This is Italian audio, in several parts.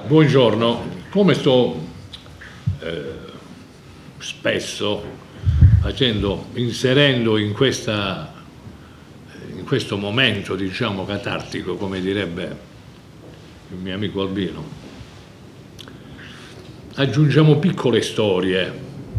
Buongiorno, come sto spesso inserendo in questo momento, diciamo, catartico, come direbbe il mio amico Albino, aggiungiamo piccole storie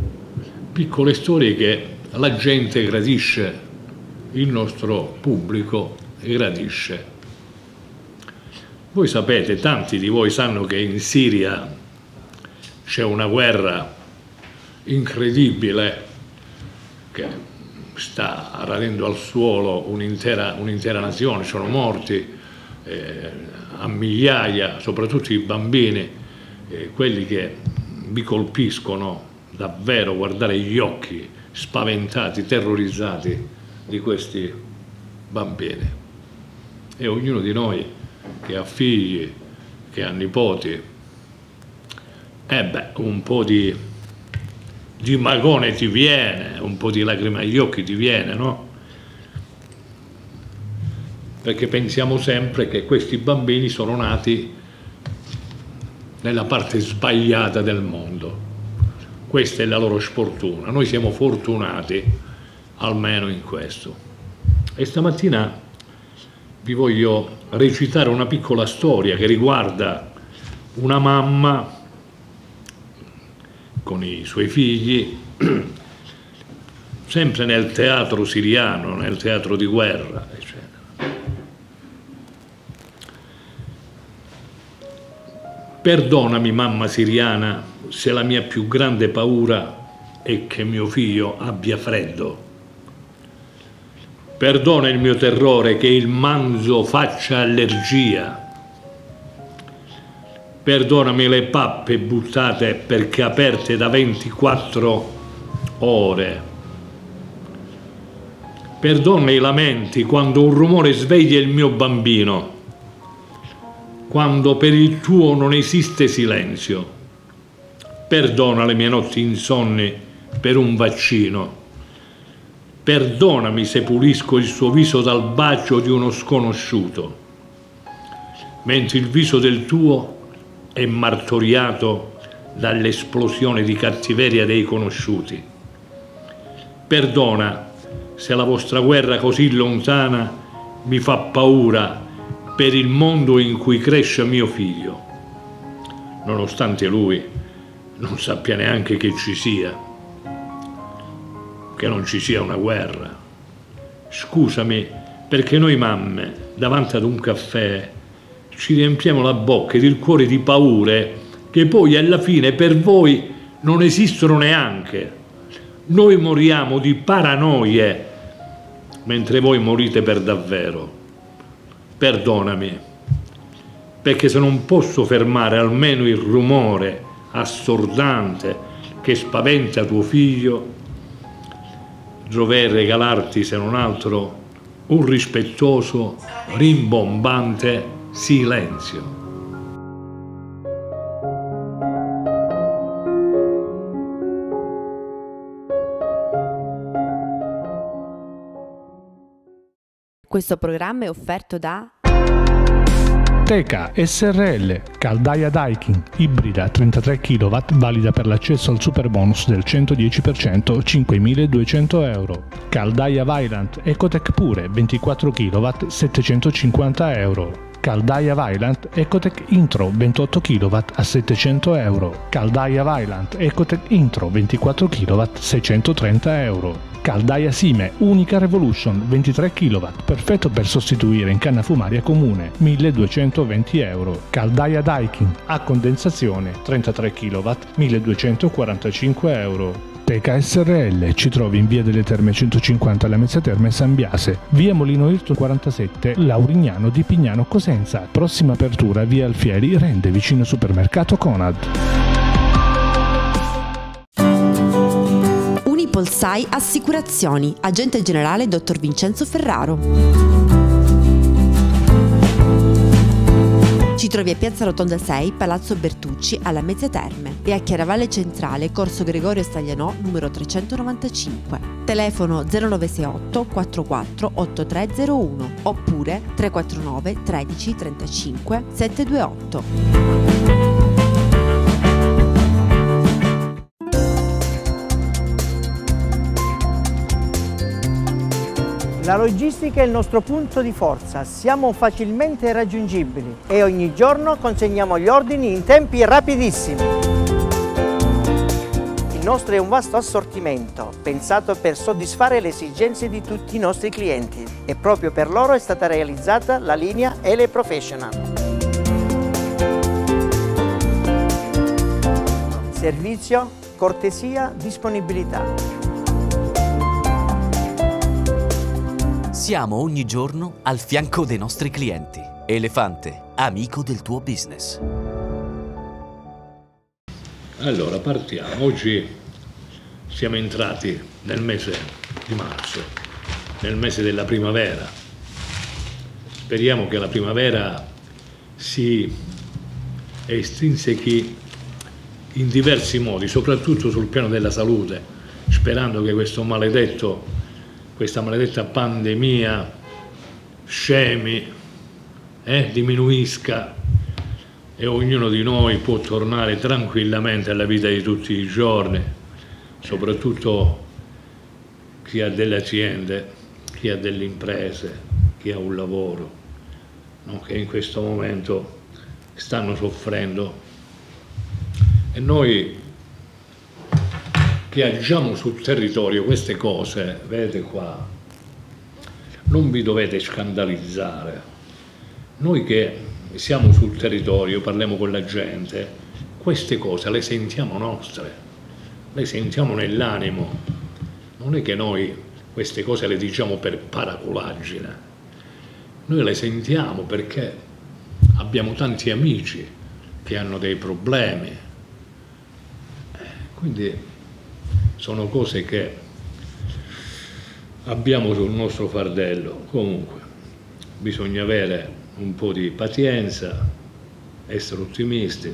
che la gente gradisce, il nostro pubblico gradisce. Voi sapete, tanti di voi sanno che in Siria c'è una guerra incredibile che sta radendo al suolo un'intera nazione, sono morti a migliaia, soprattutto i bambini, quelli che vi colpiscono davvero, guardare gli occhi spaventati, terrorizzati di questi bambini. E ognuno di noi che ha figli, che ha nipoti, un po' di magone ti viene, un po' di lacrime agli occhi ti viene, no? Perché pensiamo sempre che questi bambini sono nati nella parte sbagliata del mondo. Questa è la loro sfortuna. Noi siamo fortunati almeno in questo. E stamattina vi voglio recitare una piccola storia che riguarda una mamma con i suoi figli, sempre nel teatro siriano, nel teatro di guerra, eccetera. Perdonami, mamma siriana, se la mia più grande paura è che mio figlio abbia freddo. Perdona il mio terrore che il manzo faccia allergia. Perdonami le pappe buttate perché aperte da 24 ore. Perdona i lamenti quando un rumore sveglia il mio bambino, quando per il tuo non esiste silenzio. Perdona le mie notti insonni per un vaccino. Perdonami se pulisco il suo viso dal bacio di uno sconosciuto, mentre il viso del tuo è martoriato dall'esplosione di cattiveria dei conosciuti. Perdona se la vostra guerra così lontana mi fa paura per il mondo in cui cresce mio figlio, nonostante lui non sappia neanche che ci sia, che non ci sia una guerra. Scusami, perché noi mamme, davanti ad un caffè, ci riempiamo la bocca ed il cuore di paure che poi alla fine per voi non esistono neanche. Noi moriamo di paranoie, mentre voi morite per davvero. Perdonami, perché se non posso fermare almeno il rumore assordante che spaventa tuo figlio, dovrei regalarti, se non altro, un rispettoso, rimbombante silenzio. Questo programma è offerto da Teca SRL, caldaia Daikin, ibrida 33 kW, valida per l'accesso al superbonus del 110%, 5.200 euro. Caldaia Vaillant Ecotec Pure, 24 kW, 750 euro. Caldaia Vaillant Ecotec Intro 28 kW a 700 euro. Caldaia Vaillant Ecotec Intro 24 kW 630 euro. Caldaia Sime Unica Revolution 23 kW, perfetto per sostituire in canna fumaria comune, 1220 euro. Caldaia Daikin a condensazione 33 kW, 1245 euro. Teca SRL, ci trovi in via delle Terme 150 alla Mezza Terme San Biase, via Molino Irto 47, Laurignano di Pignano Cosenza. Prossima apertura via Alfieri, Rende, vicino supermercato Conad. Unipolsai Assicurazioni, agente generale dottor Vincenzo Ferraro. Ci trovi a Piazza Rotonda 6, Palazzo Bertucci, alla Mezza Terme, e a Chiaravalle Centrale, Corso Gregorio Staglianò, numero 395. Telefono 0968 44 8301 oppure 349 13 35 728. La logistica è il nostro punto di forza, siamo facilmente raggiungibili e ogni giorno consegniamo gli ordini in tempi rapidissimi. Il nostro è un vasto assortimento, pensato per soddisfare le esigenze di tutti i nostri clienti e proprio per loro è stata realizzata la linea Ele Professional. Servizio, cortesia, disponibilità. Siamo ogni giorno al fianco dei nostri clienti. Elefante, amico del tuo business. Allora, partiamo. Oggi siamo entrati nel mese di marzo, nel mese della primavera. Speriamo che la primavera si estrinsechi in diversi modi, soprattutto sul piano della salute, sperando che questa maledetta pandemia scemi, diminuisca e ognuno di noi può tornare tranquillamente alla vita di tutti i giorni, soprattutto chi ha delle aziende, chi ha delle imprese, chi ha un lavoro, no? Che in questo momento stanno soffrendo. E noi che agiamo sul territorio queste cose, vedete qua, non vi dovete scandalizzare. Noi che siamo sul territorio, parliamo con la gente, queste cose le sentiamo nostre, le sentiamo nell'animo. Non è che noi queste cose le diciamo per paraculaggine, noi le sentiamo perché abbiamo tanti amici che hanno dei problemi. Quindi sono cose che abbiamo sul nostro fardello. Comunque bisogna avere un po' di pazienza, essere ottimisti,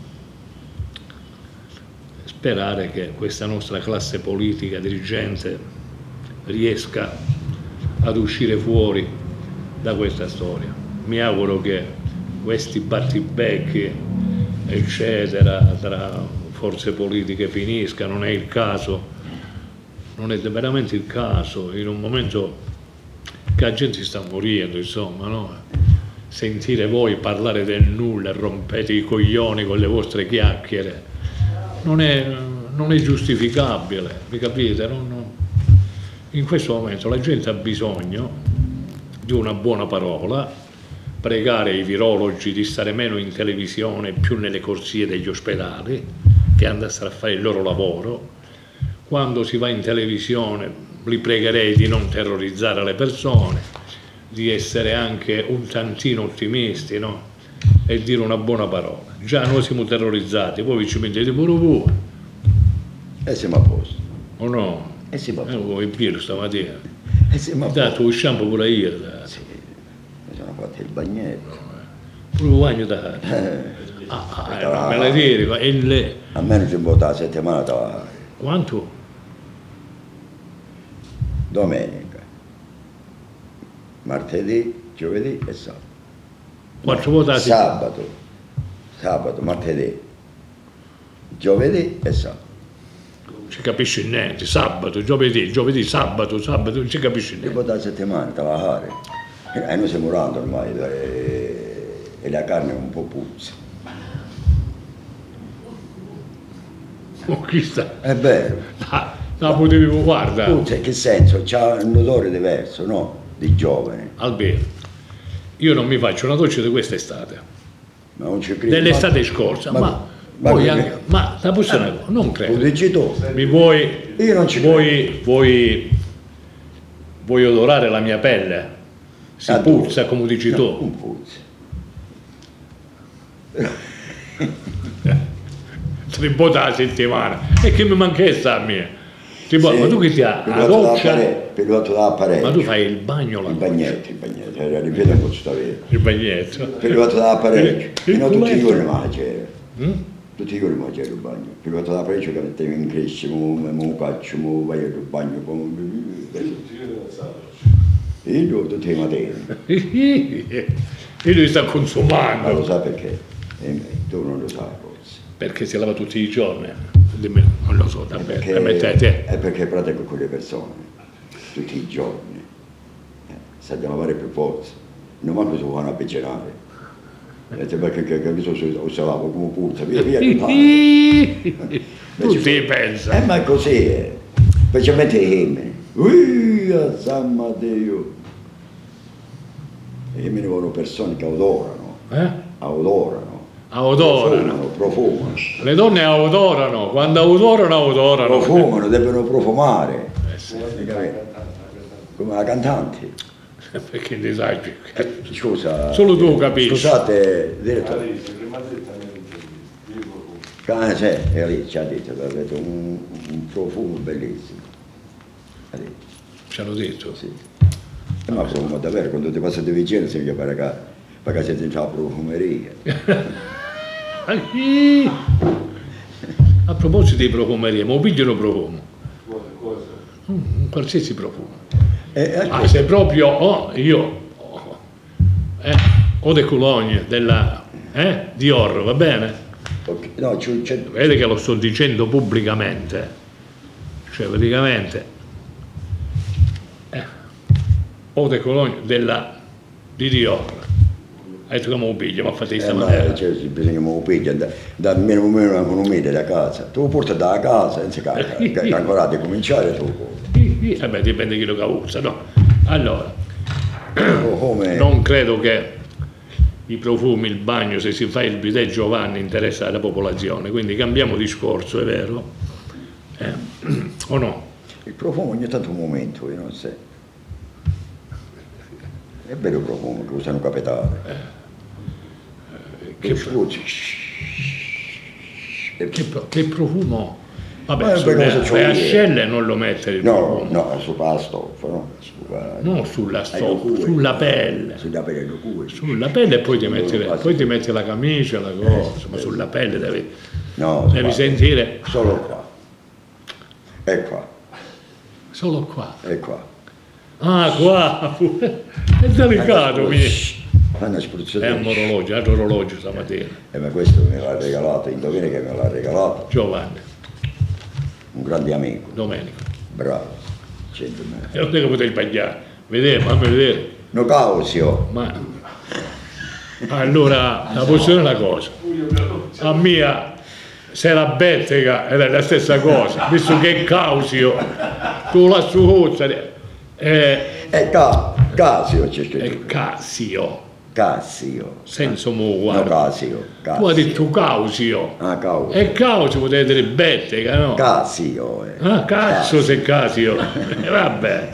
sperare che questa nostra classe politica dirigente riesca ad uscire fuori da questa storia. Mi auguro che questi battibecchi, eccetera, tra forze politiche finisca, non è il caso, non è veramente il caso, in un momento che la gente sta morendo, insomma, no? Sentire voi parlare del nulla e rompete i coglioni con le vostre chiacchiere, non è giustificabile, vi capite? In questo momento la gente ha bisogno di una buona parola, pregare i virologi di stare meno in televisione e più nelle corsie degli ospedali, che andassero a fare il loro lavoro. Quando si va in televisione li pregherei di non terrorizzare le persone, di essere anche un tantino ottimisti, no? E dire una buona parola. Già noi siamo terrorizzati, voi ci mettete pure voi. E siamo a posto. O no? E siamo a posto. Vuoi birra stamattina? E siamo a posto. Dato un shampoo pure io. Sì, mi sono fatto il bagnetto. Pure un bagno da... non me la dire, almeno ci vota la settimana da... Quanto? Domenica, martedì, giovedì e sabato. 4 votati? Sabato, martedì, giovedì e sabato. Non ci capisci niente, sabato, giovedì, sabato, non ci capisci niente. Ci vota la settimana, da lavorare. E noi stiamo morendo ormai e la carne è un po' puzza. Chi sta? È vero. La potevi guardare. Puzza, in che senso? C'ha un odore diverso, no? Di giovane. Almeno, io non mi faccio una doccia di quest'estate. Ma non ci credo. Dell'estate scorsa, ma la possiamo non credo. Lo dici tu. Mi vuoi? Io non ci credo. Vuoi odorare la mia pelle? Si puzza come dici tu. Un puzza. 3 volte alla settimana e che mi manca sta a me? Sì, ma tu che ti ha? La doccia? Piloto dall'apparecchio. Ma tu fai il bagno o la doccia? Il bagnetto, ripeto un po' sta vero. Il bagnetto. Piloto dall'apparecchio. No, tutti i giorni mangiare. Tutti i giorni mangiare il bagno. Piloto dall'apparecchio che mettevi in cresce, mo caccio, mo vai al bagno. Io tutti i mattini. E lui sta consumando. Ma lo sai perché? Tu non lo sai forse. Perché si lava tutti i giorni? Non lo so, davvero. È perché pratico con quelle persone, tutti i giorni. sa di lavare per forza, non manco si fanno appiccinare. Perché capito, se lavo come puzza, via di pane. Tu ti pensa? Ma è così, specialmente i hemmini. Ui, San Dio. I hemmini sono persone che odorano, profumano. Le donne odorano, quando odorano. Profumano, devono profumare. Come la cantante. Perché disagi? Scusa. Solo tu capisci. Scusate, direttore. È lì, ci ha detto, avete un profumo bellissimo. Ci hanno detto? Sì. Ma profumo davvero, quando ti passate vicino sembra perché siete in la profumeria. A proposito di profumeria, ma pigliano profumo? Un qualsiasi profumo. Se proprio Eau de Cologne della Dior, va bene? Okay. No, vede che lo sto dicendo pubblicamente, cioè praticamente Eau de Cologne di Dior. Hai detto come lo piglia, ma fate questa maniera. Bisogna che lo piglia, da meno un mese da casa. Tu porti da casa, che ancora di cominciare tu. Dipende chi lo cavuzza, no? Allora, non credo che i profumi, il bagno, se si fa il bidet Giovanni interessa alla popolazione, quindi cambiamo discorso, è vero? O no? Il profumo ogni tanto un momento, io non so. È bello il profumo che usano capitale. Che profumo? Vabbè, le ascelle non lo mette il profumo. No, sopra la stoffa, no? No, sulla stoffa, sulla pelle. Sulla pelle e poi ti metti la camicia, la cosa, ma sulla pelle devi sentire. Solo qua. E qua. Solo qua. E qua. Ah, qua. È delicato, è un orologio stamattina. Ma questo me l'ha regalato, indovina che me l'ha regalato? Giovanni. Un grande amico. Domenico. Bravo. 100 metri. Non è che potevi sbagliare. Fammi vedere. No causio. Ma allora, la posizione è una cosa. A mia, se la bettega è la stessa cosa, visto che è causio, tu la suzza. Casio c'è scritto. È Casio. Cassio. Senza uguale. No, Casio. Tu hai detto Causio. Ah, Causio. E Causio potete dire bettega, no? Casio. Ah, cazzo se Casio. Vabbè.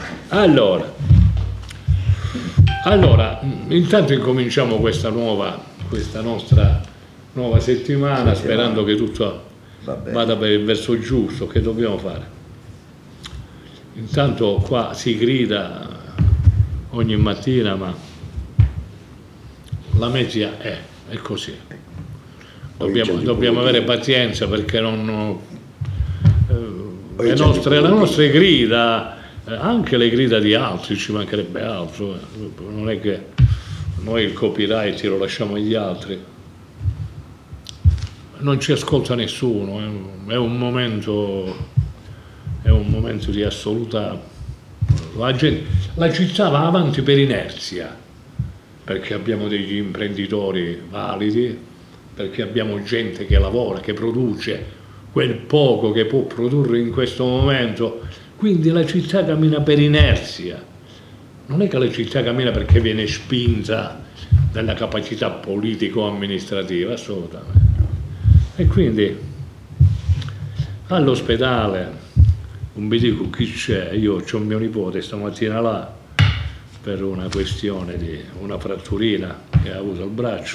Allora, intanto incominciamo questa nostra nuova settimana, sperando che tutto vada per il verso giusto. Che dobbiamo fare? Intanto qua si grida ogni mattina, ma la media è così. Dobbiamo avere pazienza perché le nostre grida, anche le grida di altri, ci mancherebbe altro. Non è che noi il copyright lo lasciamo agli altri. Non ci ascolta nessuno, è un momento di assoluta. La città va avanti per inerzia, perché abbiamo degli imprenditori validi, perché abbiamo gente che lavora, che produce quel poco che può produrre in questo momento, quindi la città cammina per inerzia. Non è che la città cammina perché viene spinta dalla capacità politico-amministrativa, assolutamente. E quindi all'ospedale, non vi dico chi c'è, io ho mio nipote stamattina là, per una questione di una fratturina che ha avuto al braccio.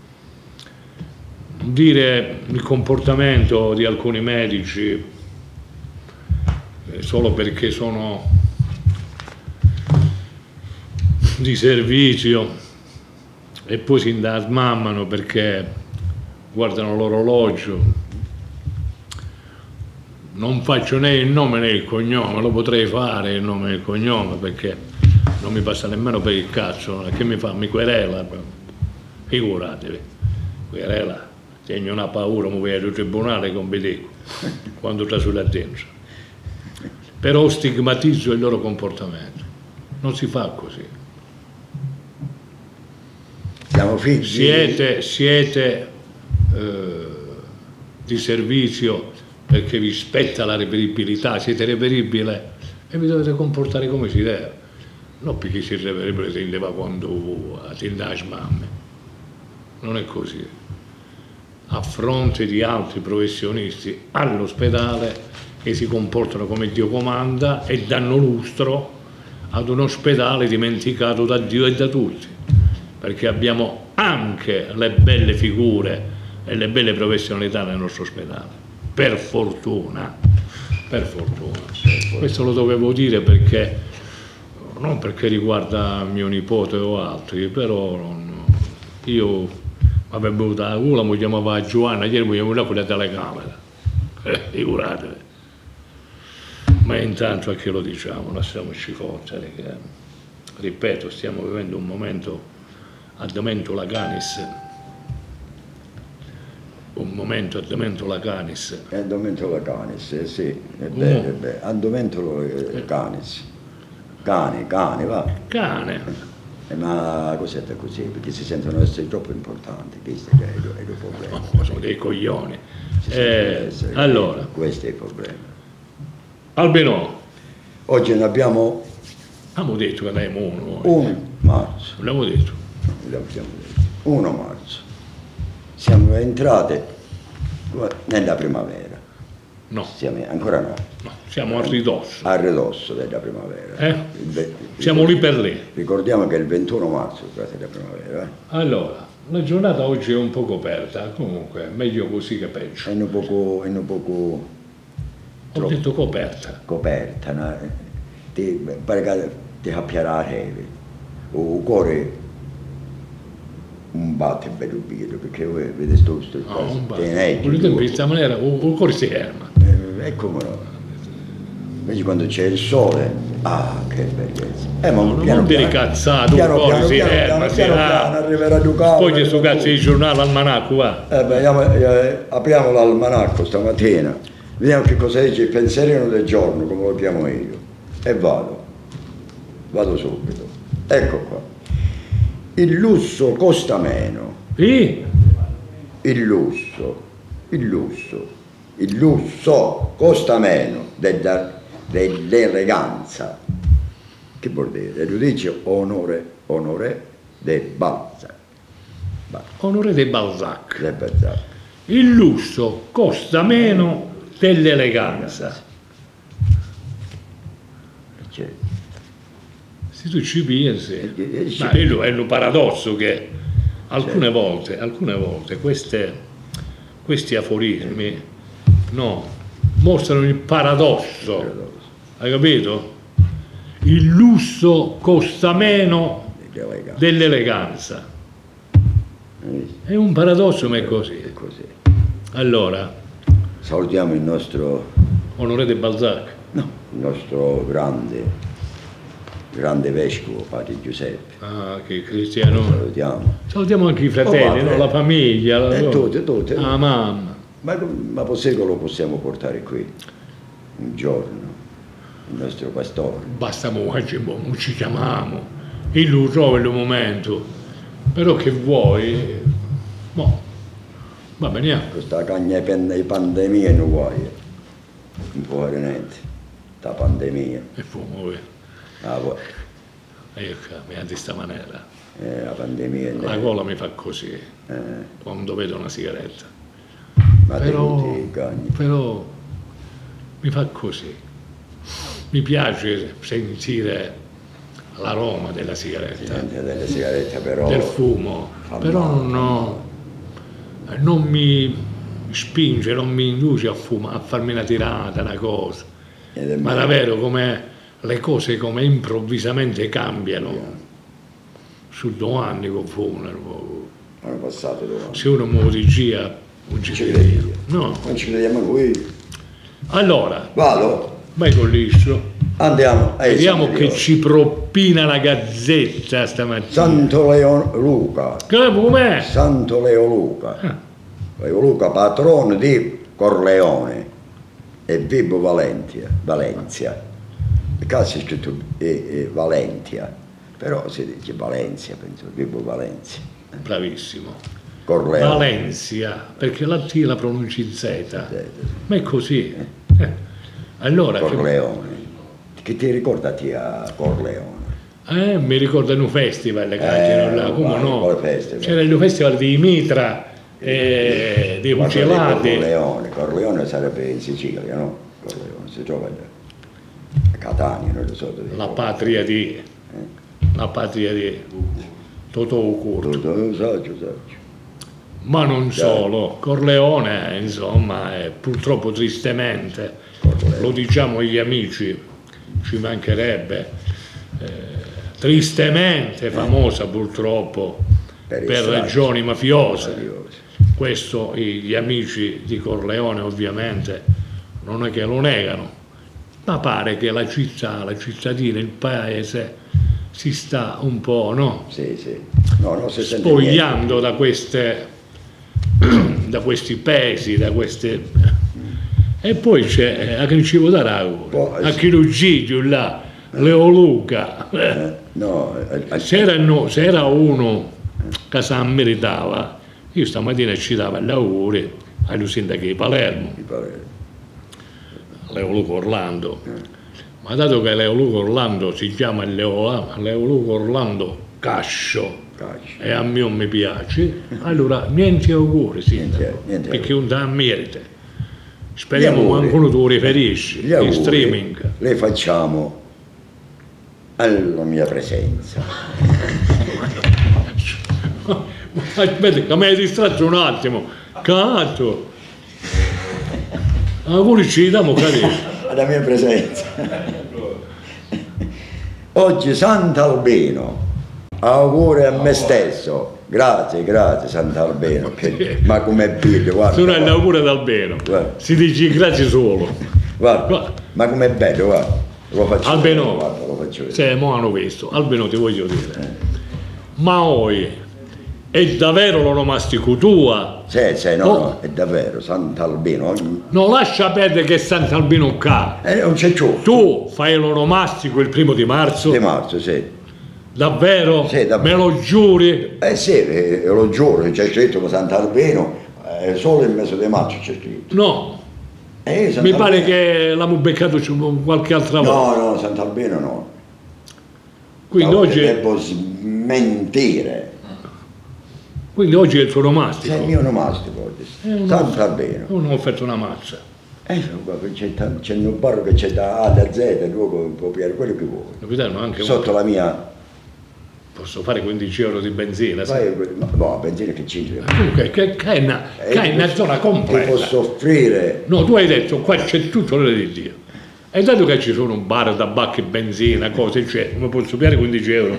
Dire il comportamento di alcuni medici solo perché sono di servizio e poi si smammano perché guardano l'orologio. Non faccio né il nome né il cognome, lo potrei fare il nome e il cognome perché non mi passa nemmeno per il cazzo, che mi fa? Mi querela, figuratevi, querela, segno una paura, mi vedo al tribunale con Bidico, quando sta là dentro. Però stigmatizzo il loro comportamento, non si fa così. Siamo figli. Siete di servizio perché vi spetta la reperibilità, siete reperibile e vi dovete comportare come si deve. Non perché si reperibile si indeva quando si indava mamme. Non è così. A fronte di altri professionisti all'ospedale che si comportano come Dio comanda e danno lustro ad un ospedale dimenticato da Dio e da tutti, perché abbiamo anche le belle figure e le belle professionalità nel nostro ospedale, per fortuna, per fortuna. Questo lo dovevo dire perché, non perché riguarda mio nipote o altri, però io mi avevo bevuto la gola, mi chiamava Giovanna, ieri mi chiamavo con la telecamera, figuratevi. Ma intanto a che lo diciamo, lasciamoci forte, ripeto, stiamo vivendo un momento a Dementola Canis, un momento a Dementola Canis. È Dementola Canis, sì, è vero, è vero. A Dementola Canis. Cane, va. Cane. Ma cos'è così? Perché si sentono essere troppo importanti, questo è il problema. No, sono dei coglioni. Allora. Questo è il problema. Albino. Oggi ne abbiamo... Abbiamo detto che andiamo 1 marzo. L'abbiamo detto. 1 marzo. Siamo entrati nella primavera. No. Ancora no. No, siamo a ridosso. A ridosso della primavera. Siamo lì per lì. Ricordiamo che è il 21 marzo è la primavera. Allora, la giornata oggi è un po' coperta, comunque meglio così che peggio. È un poco... Ho detto coperta. Coperta, no? Pare che ti cappierà la neve. O cuore un batte bello bello, perché voi vedete sto no, un batte. In questa maniera il cuore si ferma. E come no? Invece quando c'è il sole, che bellezza. Ma non dire cazzato, il cuore si ferma, arriverà Ducati. Poi c'è sto cazzo di giornale, almanacco, va. Apriamo l'almanacco stamattina. Vediamo che cosa dice il pensierino del giorno, come lo chiamo io. E vado subito. Ecco qua. Il lusso costa meno. Sì? Il lusso costa meno dell'eleganza. Che vuol dire? Lo dice onore de Balzac. Onore de Balzac. Il lusso costa meno dell'eleganza. Se tu ci pensi, ma è un paradosso che alcune volte questi aforismi mostrano il paradosso, hai capito? Il lusso costa meno dell'eleganza. È un paradosso, ma è così. Allora, salutiamo il nostro... Onore de Balzac. No, il nostro grande vescovo, padre Giuseppe. Che cristiano. Salutiamo anche i fratelli, la famiglia. Tutti. La mamma. Ma lo possiamo portare qui, un giorno, il nostro pastore. Basta oggi, non ci chiamiamo. E lui trova il momento. Però che vuoi? Va bene. Questa cagna di pandemia non vuoi. Non può fare niente. La pandemia. E fumo, mi ha di sta maniera. La pandemia. La gola mi fa così. Quando vedo una sigaretta. Ma però mi fa così. Mi piace sentire l'aroma della sigaretta. Però. Del fumo. Però non mi spinge, non mi induce a farmi una tirata, una cosa. Ma davvero come le cose come improvvisamente cambiano. Su 2 anni con fumo. Hanno passato 2 anni. Se uno muove di gia, non ci crediamo. No. Non ci crediamo noi. Allora. Vado. Vai con liscio. Andiamo. Vediamo che ci propina la Gazzetta stamattina. Santo Leo Luca. Com'è? Santo Leo Luca. Leo Luca, patrono di Corleone e Vibo Valencia. Il caso è scritto Valentia, però si dice Valencia, penso, Vibo Valencia. bravissimo. Corleone. Valencia, perché la T la pronunci in Z, ma è così. Allora, Corleone. Che ti ricorda a Corleone? mi ricordano un festival che c'erano là, come no? C'era il festival di Mitra, dei Fucilati. Corleone sarebbe in Sicilia, no? Corleone si trova a Catania, non lo so. La patria di Totò Curto. Saggio. Ma non solo, Corleone, insomma, purtroppo tristemente, lo diciamo agli amici, ci mancherebbe, tristemente famosa purtroppo per ragioni mafiose. Questo gli amici di Corleone ovviamente non è che lo negano, ma pare che la città, la cittadina, il paese si sta un po', no? Sì. No, spogliando da questi pesi, da queste. E poi c'è a chi ci può dare a chirurgico là, Leo Luca. Se era uno che si meritava, io stamattina ci davo gli auguri allo sindaco di Palermo, Leo Luca Orlando. Ma dato che Leo Luca Orlando si chiama Leo Luca Orlando Cascio, e a me non mi piace, allora niente auguri, sindaco, perché non te merita. Speriamo che qualcuno tu riferisci in streaming. Le facciamo alla mia presenza. Aspetta, che mi hai distratto un attimo. Cazzo! Auguri ci diamo carino. Alla mia presenza. Oggi Sant'Albino. Auguri a me stesso, grazie Sant'Albeno, ma com'è bello, guarda. Tu non hai l'augurio ad Albeno, si dice grazie solo. Guarda, ma com'è bello, guarda, lo faccio Albeno, vedere, guarda, lo faccio vedere. Se mo hanno visto, Albeno ti voglio dire, ma oggi è davvero l'onomastico tua? Sì, no, è davvero, Sant'Albeno. Non lascia perdere che Sant'Albeno qua. Non c'è ciò. Tu fai l'onomastico il 1° di marzo? Di marzo, sì. Davvero? Sì, davvero. Me lo giuri? Sì, lo giuro, c'è scritto che Sant'Albeno, solo il mese di marzo c'è scritto. No, mi pare che l'abbiamo beccato qualche altra volta. No, Sant'Albeno no. Quindi no, oggi... Devo smentire. Quindi oggi è il tuo onomastico? È il mio onomastico oggi, Sant'Albeno. Non ho offerto una mazza. C'è un bar che c'è da A da Z, tu puoi pigliare quello che vuoi. Capitano, anche sotto la mia... Posso fare 15 euro di benzina? No, benzina che c'entra. Comunque, che è una zona completa. Ti posso offrire... No, tu hai detto, qua c'è tutto l'ora di Dio. E dato che ci sono un bar, tabacchi, benzina, cose, c'è, come posso pigliare 15 euro?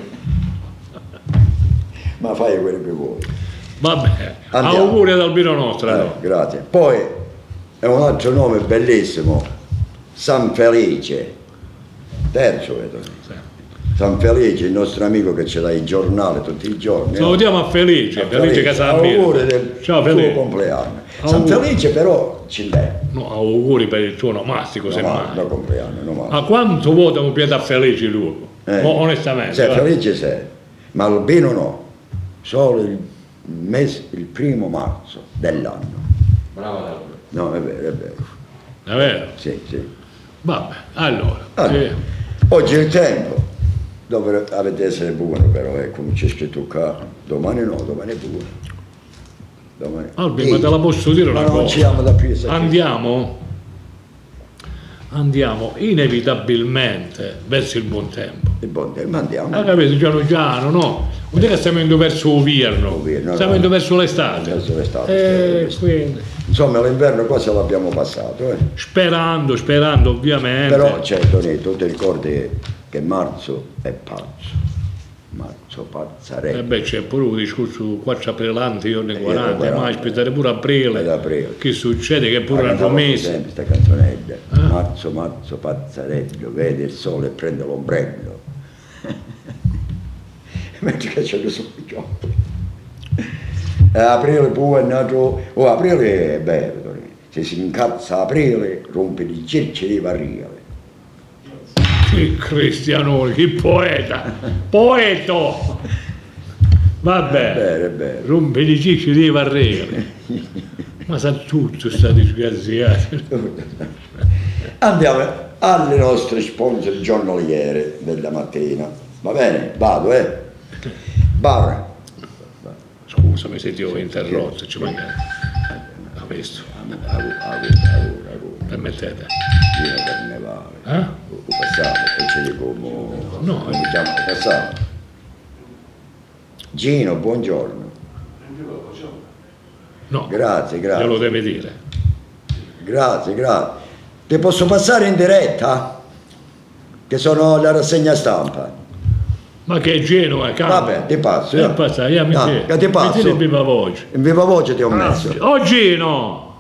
Ma fai quello che vuoi. Vabbè, auguri ad Albino Nostra. No? Grazie. Poi è un altro nome bellissimo, San Felice, terzo vedo. Sì. San Felice, il nostro amico che ce l'ha il giornale tutti i giorni. Salutiamo a Felice, Felice Casalmino. Auguri del tuo compleanno. San Felice però ci l'è. No, auguri per il tuo onomastico, semmai. No, compleanno, no. Ma quanto votano pietà Felice lui? Onestamente. Sì, Felice sei, ma Albino no. Solo il 1° marzo dell'anno. Bravo. No, è vero. È vero? Sì. Vabbè, allora. Oggi è il tempo. Avete essere buono però, come c'è scritto qua, domani no, domani è buono. Albino, ma te la posso dire una cosa? Non ci siamo da più. Andiamo inevitabilmente verso il buon tempo. Il buon tempo, andiamo. Capito, piano, no? Vuol dire che stiamo andando verso l'inverno, stiamo andando verso l'estate. Quindi... Insomma, l'inverno quasi l'abbiamo passato. Sperando ovviamente. Però certo, tu ti ricordi che marzo è pazzo. Marzo pazzarello. C'è pure un discorso 4 aprile, io ne 40, ma aspettare pure aprile. Che succede? Che pure hanno messo. Sempre questa canzonetta. Marzo pazzarello, vede il sole e prende l'ombrello. Mentre che c'è questo gioco. Aprile pure è nato. Aprile è bello, se si incazza aprile rompe di cerci di barriere. Che Cristianone, che poeta! Poeto! Vabbè, È vero. rompe di cicci di varrere. Ma sa tutto sta disgraziato. Andiamo alle nostre sponsor giornaliere della mattina. Va bene? Vado, Bar. Scusami se ti ho interrotto, ci manca. Ha visto? Permettete. Gino Carnevale. Passato, poi ci dico No, diciamo passato. Gino, buongiorno. no, Grazie. glielo deve dire. Grazie. Ti posso passare in diretta? Che sono alla rassegna stampa. Ma che Genova, calma. Vabbè, ti passo. Ti passo. Ti passo. Metti in viva voce. In viva voce ti ho messo. Oh Gino!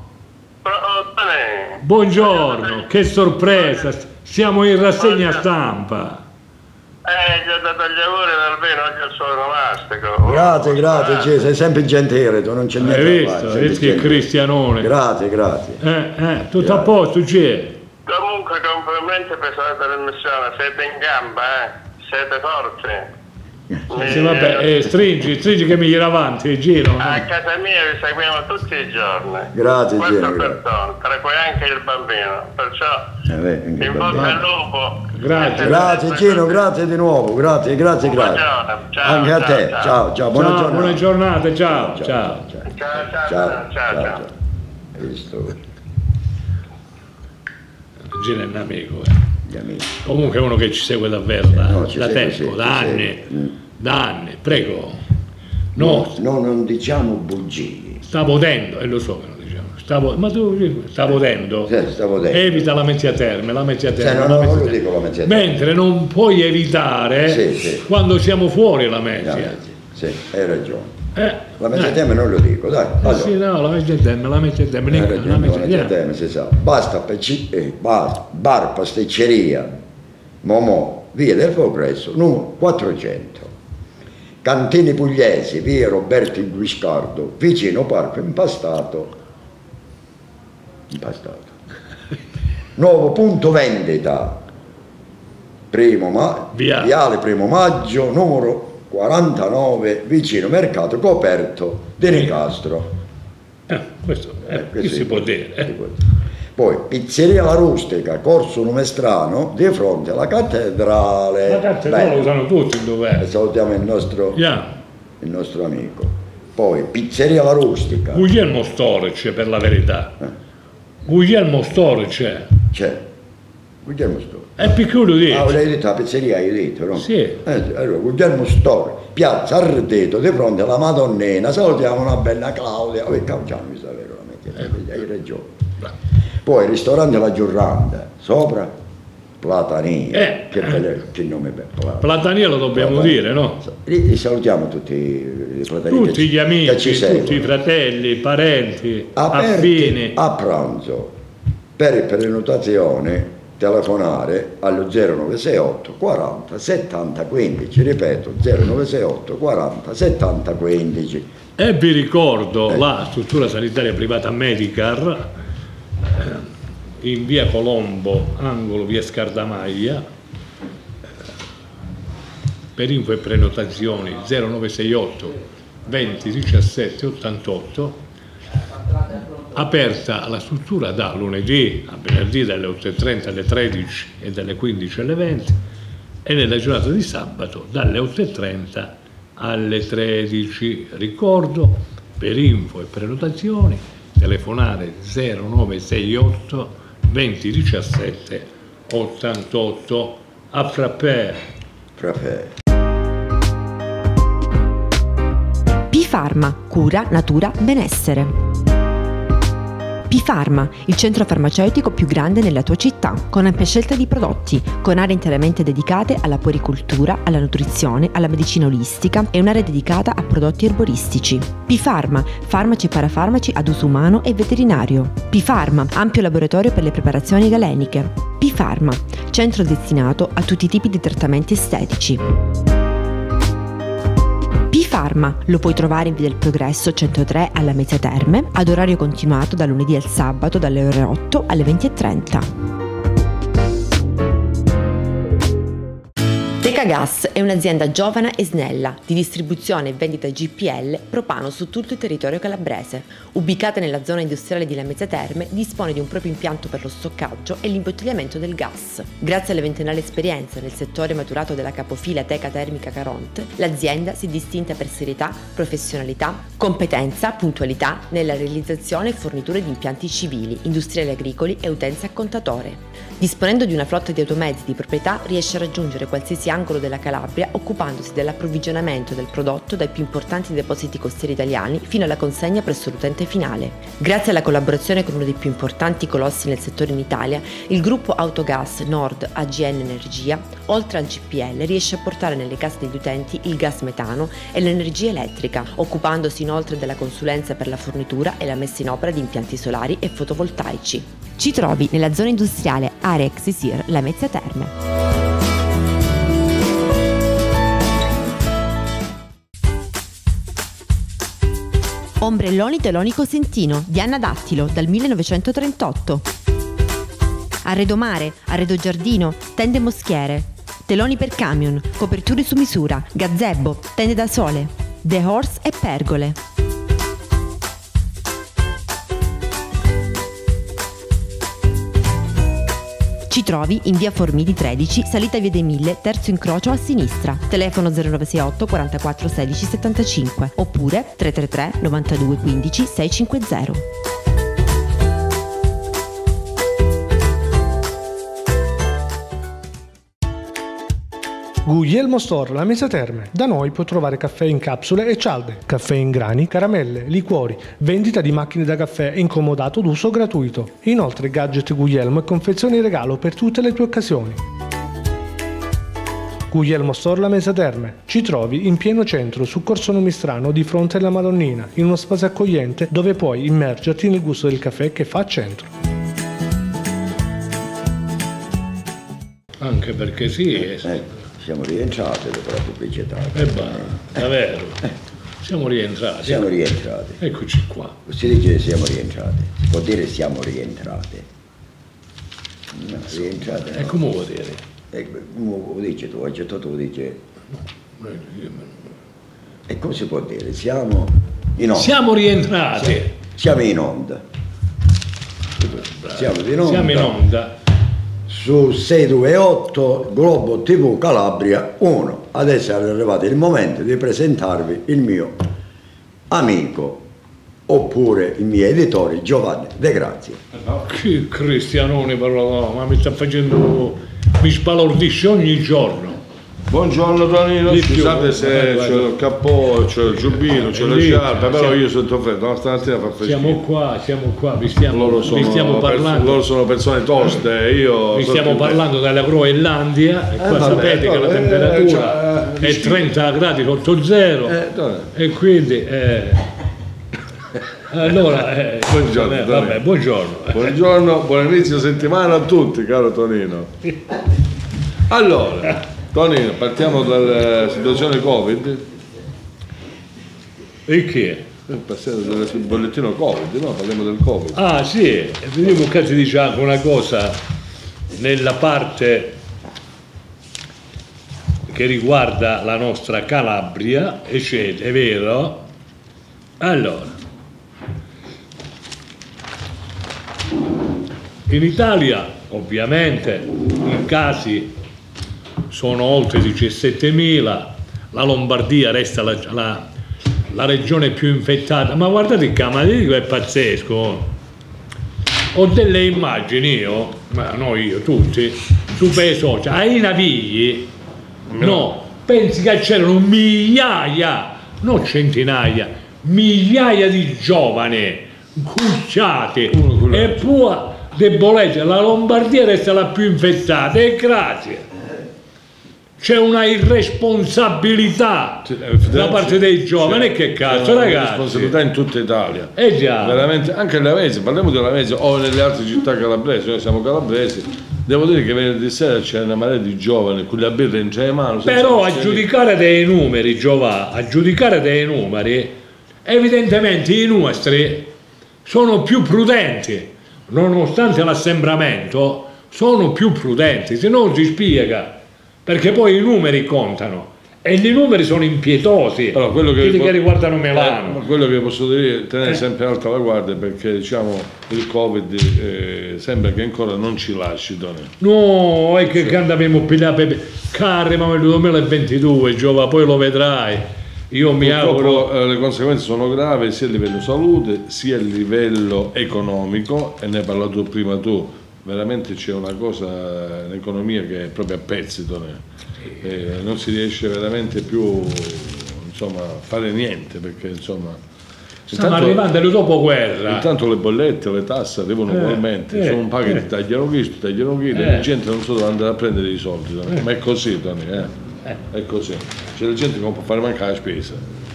Buongiorno, che sorpresa! Siamo in rassegna stampa. Gli ho dato gli auguri dal bene, oggi sono onomastico. Grazie, Gesù, sei sempre gentile, tu non c'è niente Hai da fare. visto? sempre Vedi che gentile. cristianone. Grazie. Tutto a posto, c'è. Comunque complimenti per questa trasmissione, siete in gamba, siete forti. Sì, vabbè, stringi che mi gira avanti, Gino. A casa mia vi seguiamo tutti i giorni. Grazie, Questa Gino. persona, tra cui anche il bambino. Perciò Anche in bocca al lupo. Grazie Gino, grazie di nuovo, grazie. Ciao, Anche a te, ciao, buona giornata. Buona giornata, ciao. Ciao. Hai visto? Gino è un amico, Gli amici. Comunque è uno che ci segue davvero ci da segue, tempo, sì, da ci anni, segue. da anni, prego. No, non diciamo bugie. Sta potendo, e lo so che non diciamo. Ma tu sta potendo? Sì, sta potendo. Evita la metti a terme, No, la non metti a lo terme. dico la mezz'età. Mentre non puoi evitare Sì. quando siamo fuori la mezzia. Sì, hai ragione. La dai. mezz'età non lo dico, dai. Allora. Sì, no, la metti a terme, Hai ragione, la mezz'età si sa. Basta bar, pasticceria, Momò, via del Progresso, numero 400. Cantini Pugliesi, via Roberto Guiscardo, vicino Parco Impastato. Nuovo punto vendita, viale 1 maggio, numero 49, vicino Mercato Coperto di Nicastro. Questo Questo si può dire. Poi Pizzeria La Rustica, Corso Numestrano, di fronte alla cattedrale. La cattedrale lo usano tutti dov'è. Salutiamo il nostro amico. Poi Pizzeria La Rustica. Guglielmo Storic, per la verità. Guglielmo Storic. C'è. Guglielmo Storic. È piccolo di. L'hai detto la pizzeria, hai detto, no? Sì. Allora, Guglielmo Storic, piazza Ardeto, di fronte alla Madonnina. Salutiamo una bella Claudia. Cauciano mi sa vero, hai ragione. Poi ristorante La Giurranda, sopra Platania, che nome bello. Platania lo dobbiamo dire, no? Li salutiamo tutti i platani, Tutti gli amici, tutti i fratelli, i parenti, affini. A pranzo, per prenotazione telefonare allo 0968 40 70 15, ripeto 0968 40 70 15. E vi ricordo la struttura sanitaria privata Medicar in via Colombo, angolo via Scardamaglia. Per info e prenotazioni 0968 20 17 88. Aperta la struttura da lunedì a venerdì dalle 8:30 alle 13 e dalle 15 alle 20 e nella giornata di sabato dalle 8:30 alle 13. Ricordo, per info e prenotazioni telefonare 0968 20 17 88. A frappè. P-Pharma, cura, natura, benessere. P-Pharma, il centro farmaceutico più grande nella tua città, con ampia scelta di prodotti, con aree interamente dedicate alla puericultura, alla nutrizione, alla medicina olistica e un'area dedicata a prodotti erboristici. P-Pharma, farmaci e parafarmaci ad uso umano e veterinario. P-Pharma, ampio laboratorio per le preparazioni galeniche. P-Pharma, centro destinato a tutti i tipi di trattamenti estetici. P-Pharma lo puoi trovare in Via del Progresso 103 alla Mezzia Terme, ad orario continuato da lunedì al sabato dalle ore 8 alle 20:30. Teca Gas è un'azienda giovane e snella di distribuzione e vendita GPL propano su tutto il territorio calabrese. Ubicata nella zona industriale di Lamezia Terme, dispone di un proprio impianto per lo stoccaggio e l'imbottigliamento del gas. Grazie alle ventennale esperienze nel settore maturato della capofila Teca Termica Caronte, l'azienda si è distinta per serietà, professionalità, competenza, puntualità nella realizzazione e fornitura di impianti civili, industriali agricoli e utenze a contatore. Disponendo di una flotta di automezzi di proprietà, riesce a raggiungere qualsiasi angolo della Calabria occupandosi dell'approvvigionamento del prodotto dai più importanti depositi costieri italiani fino alla consegna presso l'utente finale. Grazie alla collaborazione con uno dei più importanti colossi nel settore in Italia, il gruppo Autogas Nord AGN Energia, oltre al GPL, riesce a portare nelle case degli utenti il gas metano e l'energia elettrica, occupandosi inoltre della consulenza per la fornitura e la messa in opera di impianti solari e fotovoltaici. Ci trovi nella zona industriale Area Exisir Lamezia Terme. Ombrelloni Teloni Cosentino di Anna Dattilo dal 1938. Arredomare, arredo giardino, tende moschiere, teloni per camion, coperture su misura, gazebo, tende da sole, The Horse e pergole. Ci trovi in via Formidi 13, salita via dei Mille, terzo incrocio a sinistra. Telefono 0968 44 16 75 oppure 333 92 15 650. Guglielmo Store, Lamezia Terme. Da noi puoi trovare caffè in capsule e cialde, caffè in grani, caramelle, liquori, vendita di macchine da caffè e incomodato d'uso gratuito. Inoltre gadget Guglielmo e confezioni regalo per tutte le tue occasioni. Guglielmo Store, Lamezia Terme. Ci trovi in pieno centro su Corso Nomistrano di fronte alla Madonnina, in uno spazio accogliente dove puoi immergerti nel gusto del caffè che fa centro. Anche perché sì, siamo rientrati dopo la pubblicità. davvero. Siamo rientrati. Siamo rientrati. Eccoci qua. Si dice siamo rientrati. Si può dire siamo rientrati. No, rientrati. E come vuol dire? Come lo dici tu? Oggi tu dici. E come si può dire? Siamo in onda. Siamo rientrati. Siamo in onda. Siamo in onda. Siamo in onda. Su 628 Globo TV Calabria 1. Adesso è arrivato il momento di presentarvi il mio amico oppure il mio editore Giovanni De Grazia. Che Cristianone però, ma mi sta facendo, mi sbalordisce ogni giorno. Buongiorno Tonino, scusate se c'è il cappotto, c'è il giubbino, c'è le sciarpe, però io sento freddo, stamattina fa freschino. Siamo qua, vi stiamo parlando. Loro sono persone toste, io... Vi stiamo parlando della Groenlandia, e qua sapete che la temperatura è 30 gradi sotto zero, e quindi... Allora, buongiorno, vabbè, buongiorno, buon inizio settimana a tutti, caro Tonino. Allora... Tonino, partiamo dalla situazione Covid. E che? Passiamo dal bollettino Covid, no? Parliamo del Covid. Ah sì, vediamo che ti dice anche una cosa nella parte che riguarda la nostra Calabria, eccetera, è vero? Allora, in Italia ovviamente i casi sono oltre 17.000, la Lombardia resta la regione più infettata, ma guardate che Madrid è pazzesco, ho delle immagini io, ma no io, tutti, su per i social, ai navigli, no, pensi che c'erano migliaia, non centinaia, migliaia di giovani cucciati, eppure debolezza, la Lombardia resta la più infettata, e grazie. C'è una irresponsabilità da parte dei giovani, che cazzo ragazzi? Responsabilità in tutta Italia. Già. Veramente, anche Lamezia, parliamo di Lamezia o nelle altre città calabresi, noi siamo calabresi, devo dire che venerdì sera c'è una marea di giovani con la birra in mano. Però a giudicare dei numeri, Giovanni, a giudicare dei numeri, evidentemente i nostri sono più prudenti, nonostante l'assembramento, sono più prudenti, se non si spiega. perché poi i numeri contano. E i numeri sono impietosi, Allora, quello che riguardano Melano. quello che posso dire è tenere sempre alta la guardia, perché diciamo il Covid sembra che ancora non ci lasci, No, è che andavamo a pigliare carri, ma nel 2022, Giova, poi lo vedrai. Io mi auguro. Le conseguenze sono gravi sia a livello salute sia a livello economico, e ne hai parlato prima tu. Veramente c'è una cosa in economia che è proprio a pezzi, non si riesce veramente più, insomma, a fare niente, perché insomma Stiamo arrivando al dopoguerra. Intanto le bollette, le tasse arrivano ugualmente, sono un paio di tagliano questo, tagliano quello, la gente non so dove andare a prendere i soldi, ma è così, è così. C'è la gente che non può fare mancare la spesa.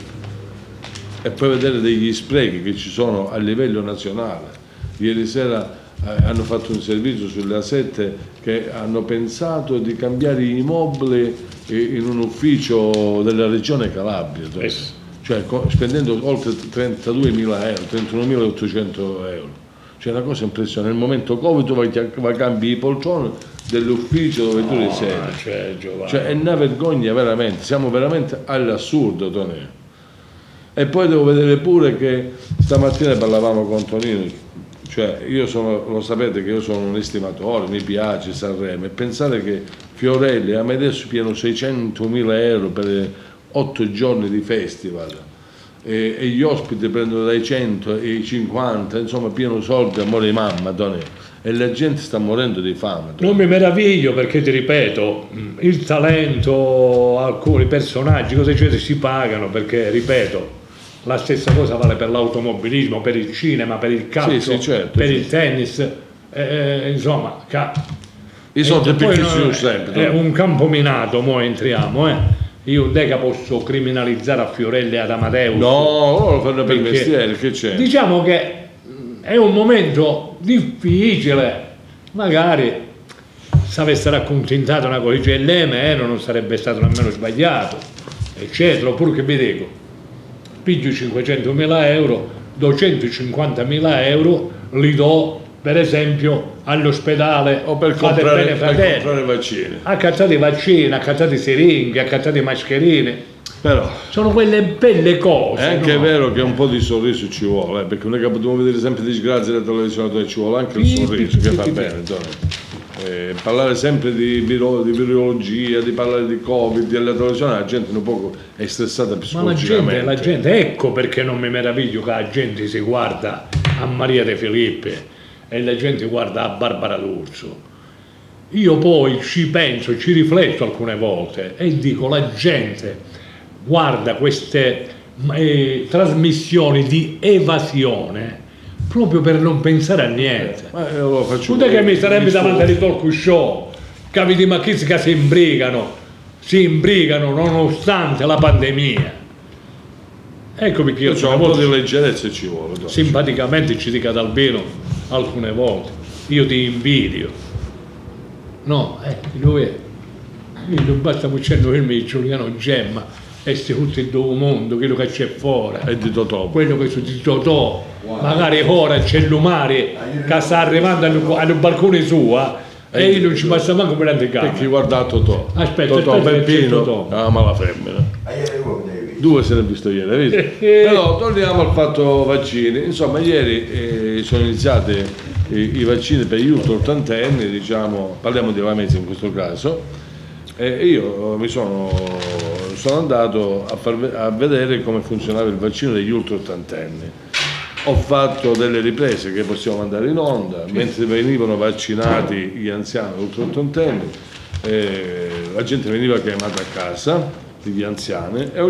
E poi vedere degli sprechi che ci sono a livello nazionale. Ieri sera hanno fatto un servizio sulle A7 che hanno pensato di cambiare i mobili in un ufficio della regione Calabria, cioè spendendo oltre 32.000 euro, 31.800 euro. Cioè una cosa impressionante. Nel momento Covid vai cambi i poltroni dell'ufficio dove tu risiedi. Cioè è una vergogna veramente, siamo veramente all'assurdo, Tonino. E poi devo vedere pure che stamattina parlavamo con Tonino. Cioè io lo sapete che io sono un estimatore, mi piace Sanremo, e pensare che Fiorelli a me adesso pieno 600.000 euro per 8 giorni di festival e gli ospiti prendono dai 100 ai 50, insomma pieno soldi, amore di mamma, e la gente sta morendo di fame. Non mi meraviglio, perché ti ripeto, il talento, alcuni personaggi, cose eccetera, si pagano, perché ripeto, la stessa cosa vale per l'automobilismo, per il cinema, per il calcio, certo, per il tennis, insomma, i soldi più ci sono sempre. È un campo minato, mo entriamo, Io non è che posso criminalizzare a Fiorelli e ad Amadeus. No, loro lo fanno per mestiere, che c'è? Diciamo che è un momento difficile, magari se avesse raccontentato una cosa del genere non sarebbe stato nemmeno sbagliato, eccetera. Oppure che vi dico, piglio 500.000 euro, 250.000 euro li do per esempio all'ospedale o per comprare vaccini, accattate vaccini, accattate siringhe, accattate mascherine. Però sono quelle belle cose. È anche vero che un po' di sorriso ci vuole, perché non è che dobbiamo vedere sempre disgrazie della televisione, ci vuole anche il sorriso che fa bene. Parlare sempre di virologia, di parlare di Covid, della televisione, la gente un po' è stressata psicologicamente. Ma la gente, ecco perché non mi meraviglio che la gente si guarda a Maria De Filippi e la gente guarda a Barbara D'Urso. Io poi ci penso, ci rifletto alcune volte e dico, la gente guarda queste trasmissioni di evasione proprio per non pensare a niente. Non è che mi sarebbe davanti ai talk show, capiti, ma chi si imbrigano nonostante la pandemia. Ecco perché io un po' di leggerezza ci vuole. Simpaticamente ci dica ad Albino alcune volte, io ti invidio. No, lui è. Non basta muccello il Giuliano Gemma, e se tutto il mondo, quello che c'è fuori. E di Totò. Quello che c'è di Totò. Magari ora c'è l'umare che sta arrivando al balcone sua e io non ci passa manco per l'anticamera. Perché guarda Totò. Aspetta, Totò Peppino, ma la femmina. Due se ne è visto ieri, vedi? Però torniamo al fatto vaccini. Insomma, ieri sono iniziati i vaccini per gli ultra ottantenni, diciamo, parliamo di Lamezia in questo caso, e io sono andato a vedere come funzionava il vaccino degli ultra ottantenni. Ho fatto delle riprese che possiamo mandare in onda, mentre venivano vaccinati gli anziani ultra ottantenni, la gente veniva chiamata a casa, gli anziani, e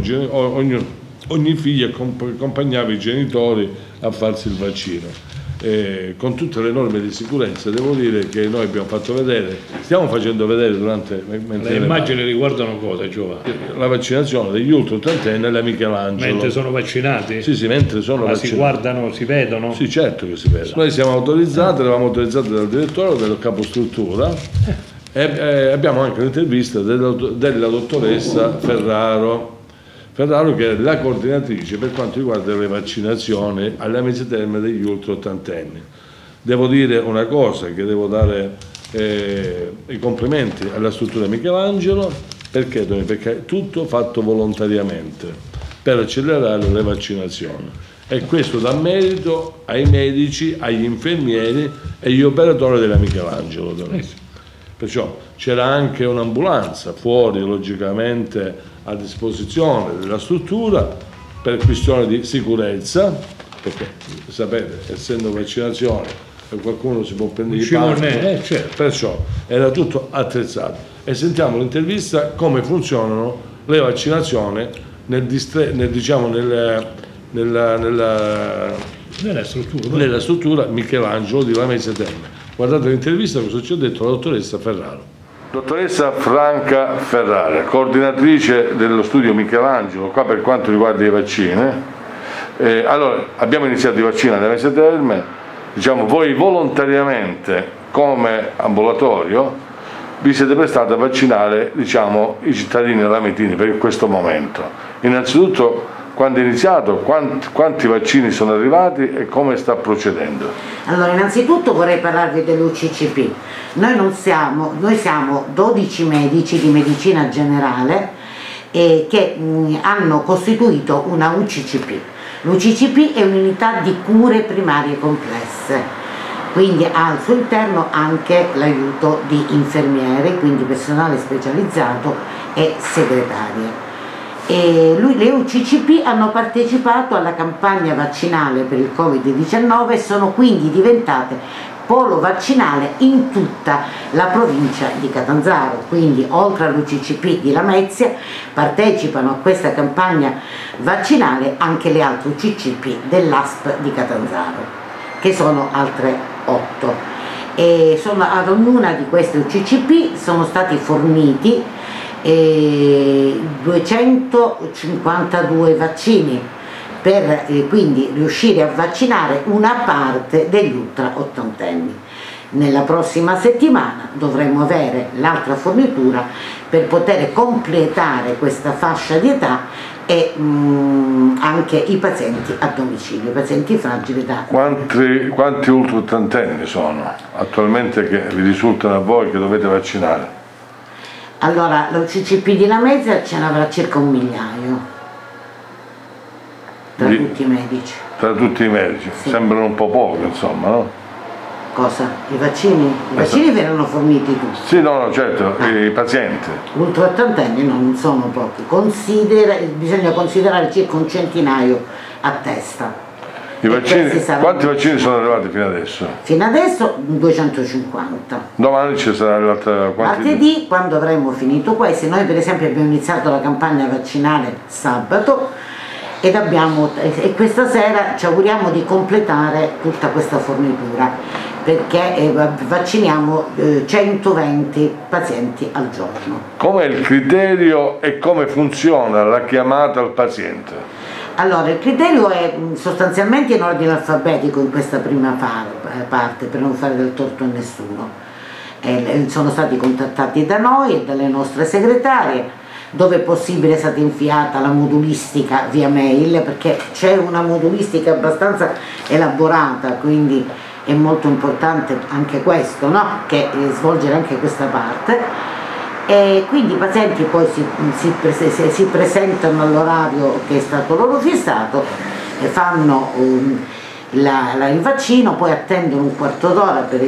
ogni figlio accompagnava i genitori a farsi il vaccino. Con tutte le norme di sicurezza, devo dire che noi abbiamo fatto vedere, stiamo facendo vedere le immagini riguardano cosa, Giovanni? La vaccinazione degli ultra ottantenni alla Michelangelo. Mentre sono vaccinati? Sì, mentre sono vaccinati. Si guardano, si vedono? Sì, certo che si vedono. Noi siamo autorizzati, eravamo autorizzati dal direttore, dal capostruttura, e abbiamo anche l'intervista della dottoressa Ferraro, che è la coordinatrice per quanto riguarda le vaccinazioni alla mezza termine degli ultra ottantenni. Devo dire una cosa, che devo dare i complimenti alla struttura Michelangelo. Perché? Perché è tutto fatto volontariamente per accelerare le vaccinazioni, e questo dà merito ai medici, agli infermieri e agli operatori della Michelangelo. Perciò c'era anche un'ambulanza fuori, logicamente a disposizione della struttura per questione di sicurezza, perché sapete, essendo vaccinazione qualcuno si può prendere i pasti, certo. Perciò era tutto attrezzato. E sentiamo l'intervista come funzionano le vaccinazioni nella struttura Michelangelo di Lamezia Terme. Guardate l'intervista, cosa ci ha detto la dottoressa Ferraro. Dottoressa Franca Ferrara, coordinatrice dello studio Michelangelo qua per quanto riguarda i vaccini. Allora, abbiamo iniziato i vaccini a Lamezia Terme. Diciamo, voi volontariamente come ambulatorio vi siete prestati a vaccinare, diciamo, i cittadini lametini per questo momento. Innanzitutto, quando è iniziato, quanti vaccini sono arrivati e come sta procedendo? Allora, innanzitutto vorrei parlarvi dell'UCCP. Noi siamo 12 medici di medicina generale che hanno costituito una UCCP. L'UCCP è un'unità di cure primarie complesse, quindi ha al suo interno anche l'aiuto di infermieri, quindi personale specializzato e segretarie. Le UCCP hanno partecipato alla campagna vaccinale per il Covid-19 e sono quindi diventate polo vaccinale in tutta la provincia di Catanzaro, quindi oltre all'UCCP di Lamezia partecipano a questa campagna vaccinale anche le altre UCCP dell'ASP di Catanzaro, che sono altre 8. E ad ognuna di queste UCCP sono stati forniti 252 vaccini per quindi riuscire a vaccinare una parte degli ultra ottantenni. Nella prossima settimana dovremo avere l'altra fornitura per poter completare questa fascia di età e anche i pazienti a domicilio, i pazienti fragili da... Quanti ultra ottantenni sono attualmente che vi risultano a voi che dovete vaccinare? Allora, l'UCCP di Lamezia ce ne avrà circa 1 migliaio. Tra tutti i medici. Tra tutti i medici, sì. Sembrano un po' poco, insomma, no? Cosa? I vaccini? I vaccini verranno forniti tutti. Sì, no, certo, i pazienti. Ultra ottantenni non sono pochi. Bisogna considerare circa 100 a testa. Quanti vaccini sono arrivati fino adesso? Fino adesso 250. Domani ci sarà l'altra quantità? Martedì, quando avremo finito questi, noi per esempio abbiamo iniziato la campagna vaccinale sabato, e questa sera ci auguriamo di completare tutta questa fornitura, perché vacciniamo 120 pazienti al giorno. Com'è il criterio e come funziona la chiamata al paziente? Allora, il criterio è sostanzialmente in ordine alfabetico in questa prima parte, per non fare del torto a nessuno. Sono stati contattati da noi e dalle nostre segretarie. Dove è possibile è stata inviata la modulistica via mail, perché c'è una modulistica abbastanza elaborata, quindi è molto importante anche questo, no? Che svolgere anche questa parte. E quindi i pazienti poi si presentano all'orario che è stato loro fissato e fanno il vaccino, poi attendono un quarto d'ora per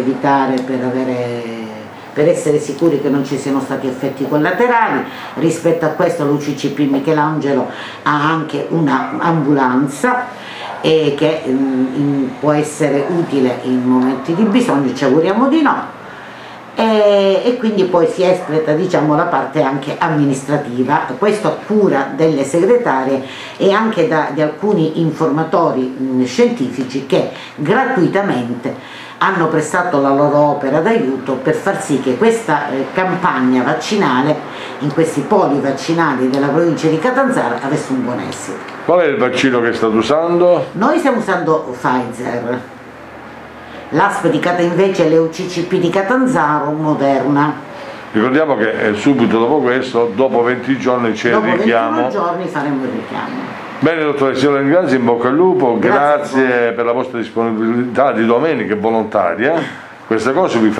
essere sicuri che non ci siano stati effetti collaterali. Rispetto a questo l'UCCP Michelangelo ha anche un'ambulanza che può essere utile in momenti di bisogno, ci auguriamo di no, e quindi poi si espleta, diciamo, la parte anche amministrativa, questo a cura delle segretarie e anche di alcuni informatori scientifici che gratuitamente hanno prestato la loro opera d'aiuto per far sì che questa campagna vaccinale in questi poli vaccinali della provincia di Catanzaro avesse un buon esito. Qual è il vaccino che state usando? Noi stiamo usando Pfizer, l'ASP di Catanzaro invece le UCCP di Catanzaro Moderna. Ricordiamo che subito dopo questo, dopo 20 giorni c'è il richiamo. Dopo 21 giorni faremo il richiamo. Bene dottoressa, io la ringrazio, in bocca al lupo, grazie per la vostra disponibilità di domenica volontaria Questa cosa vi fa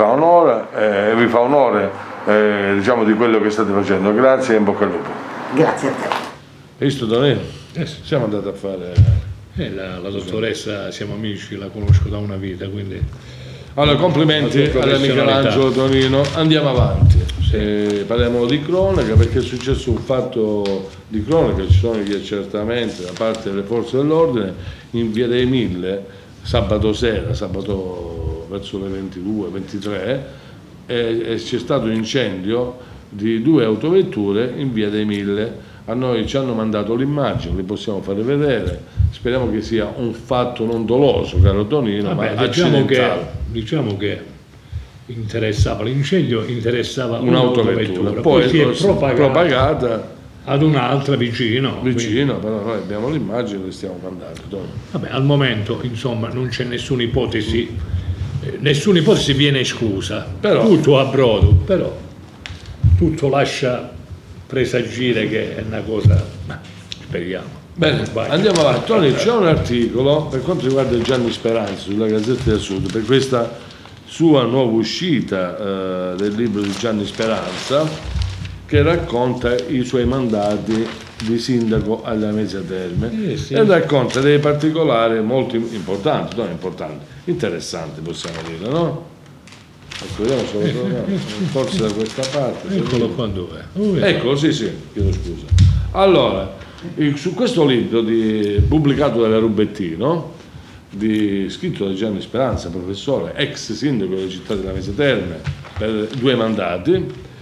onore diciamo, di quello che state facendo. Grazie e in bocca al lupo. Grazie a te. Hai visto Tonino? Siamo andati a fare... la dottoressa, siamo amici, la conosco da una vita, quindi... Allora, complimenti a Michelangelo Tonino, andiamo avanti. Parliamo di cronaca, perché è successo un fatto di cronaca, ci sono gli accertamenti da parte delle forze dell'ordine in via dei Mille, sabato sera, sabato verso le 22-23, e c'è stato un incendio di 2 autovetture in via dei Mille. A noi ci hanno mandato l'immagine, li possiamo fare vedere, speriamo che sia un fatto non doloso, caro Tonino, ma accidentale. Diciamo che l'incendio interessava un'autovettura, poi si è propagata ad un'altra vicino, però noi abbiamo l'immagine e le stiamo mandando. Vabbè, al momento insomma non c'è nessuna ipotesi viene esclusa, tutto a brodo, però tutto lascia presagire che è una cosa, speriamo. Bene, andiamo avanti. Tony, c'è un articolo per quanto riguarda Gianni Speranza sulla Gazzetta del Sud, per questa sua nuova uscita del libro di Gianni Speranza, che racconta i suoi mandati di sindaco alla Mezia Terme e racconta dei particolari molto importanti, interessanti possiamo dire, no? Ecco, vediamo forse da questa parte. Eccolo qua dove? Eccolo, sì, chiedo scusa. Allora, su questo libro pubblicato dalla Rubettino, scritto da Gianni Speranza, professore, ex sindaco della città della Mezia Terme per 2 mandati,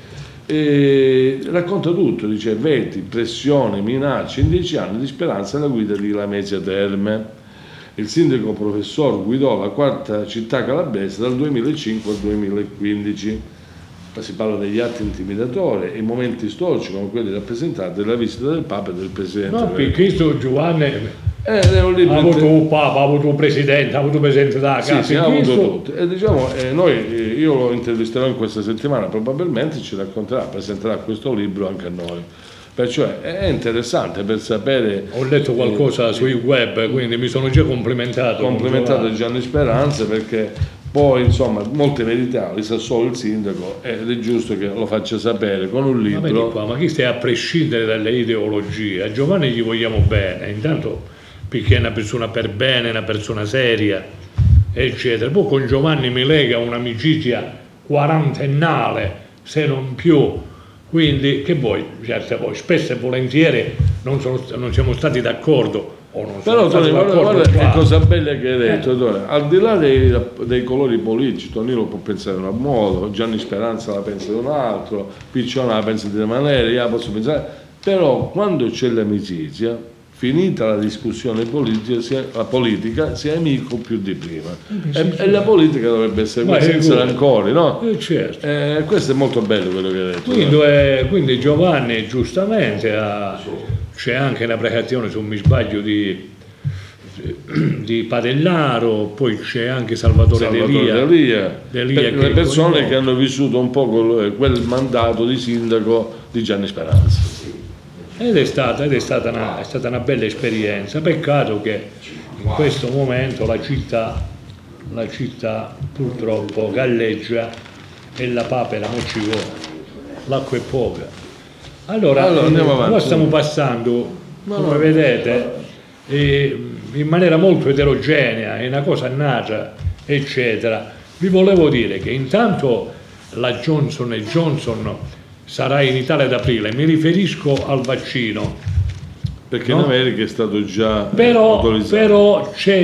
e racconta tutto, dice veti, pressione, minacce, in 10 anni di Speranza alla guida di Lamezia Terme. Il sindaco professor guidò la 4ª città calabrese dal 2005 al 2015. Si parla degli atti intimidatori e i momenti storici come quelli rappresentati dalla visita del Papa e del Presidente. No, perché Giovanni è un libro ha avuto un Papa, ha avuto un Presidente, ha avuto Presidente della Casa. Sì, ha avuto tutto. E diciamo, io lo intervisterò in questa settimana, probabilmente ci racconterà, presenterà questo libro anche a noi. Perciò è interessante per sapere. Ho letto qualcosa sui web, quindi mi sono già complimentato. Complimentato Gianni Speranza, perché poi insomma molte verità le sa solo il sindaco ed è giusto che lo faccia sapere con un libro. Ma chi stai a prescindere dalle ideologie? A Giovanni gli vogliamo bene, intanto perché è una persona per bene, una persona seria, eccetera. Poi con Giovanni mi lega un'amicizia quarantennale, se non più. Quindi, che vuoi? Poi spesso e volentieri non siamo stati d'accordo. Però Tony, guarda che cosa bella che hai detto, Tony. Al di là dei colori politici, Tonino può pensare in un modo, Gianni Speranza la pensa di un altro, Piccione la pensa di una maniera, io la posso pensare, però quando c'è l'amicizia, finita la discussione politica, si è amico più di prima. E la politica dovrebbe essere questa, senza rancori, no? Certo. Questo è molto bello quello che hai detto. Quindi Giovanni giustamente c'è anche la precazione, se non mi sbaglio, di Padellaro, poi c'è anche Salvatore Delia, le persone che hanno vissuto un po' quel mandato di sindaco di Gianni Speranza. Ed è stata una bella esperienza. Peccato che in questo momento la città purtroppo galleggia e la papera non ci vuole, l'acqua è poca. Allora andiamo avanti. Noi stiamo passando, come vedete, in maniera molto eterogenea, è una cosa nata, eccetera. Vi volevo dire che intanto la Johnson & Johnson sarà in Italia ad aprile, mi riferisco al vaccino. Perché in America è stato già autorizzato. Però c'è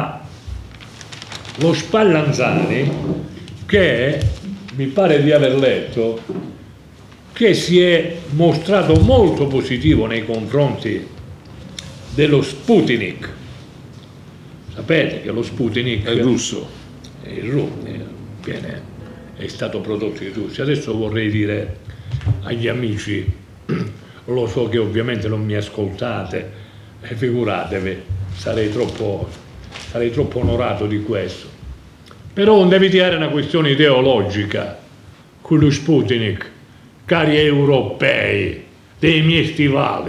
lo Spallanzani che, mi pare di aver letto, che si è mostrato molto positivo nei confronti dello Sputnik. Sapete che lo Sputnik è russo. È stato prodotto in Russia. Adesso vorrei dire agli amici, lo so che ovviamente non mi ascoltate, figuratevi, sarei troppo onorato di questo, però non devi tirare una questione ideologica con lo Sputnik, cari europei dei miei stivali.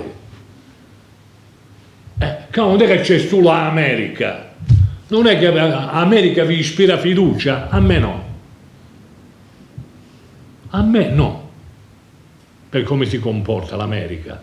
Non è che c'è solo l'America, non è che l'America vi ispira fiducia, a me no. A me no, per come si comporta l'America.